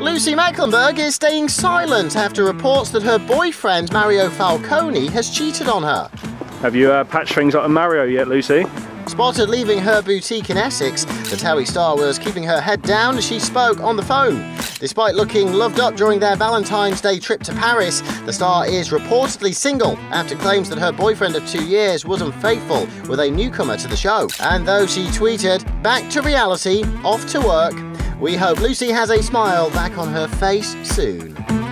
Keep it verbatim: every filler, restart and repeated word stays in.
Lucy Mecklenburg is staying silent after reports that her boyfriend, Mario Falcone, has cheated on her. Have you uh, patched things up with Mario yet, Lucy? Spotted leaving her boutique in Essex, the Towie star was keeping her head down as she spoke on the phone. Despite looking loved up during their Valentine's Day trip to Paris, the star is reportedly single after claims that her boyfriend of two years was unfaithful with a newcomer to the show. And though she tweeted, "Back to reality, off to work," we hope Lucy has a smile back on her face soon.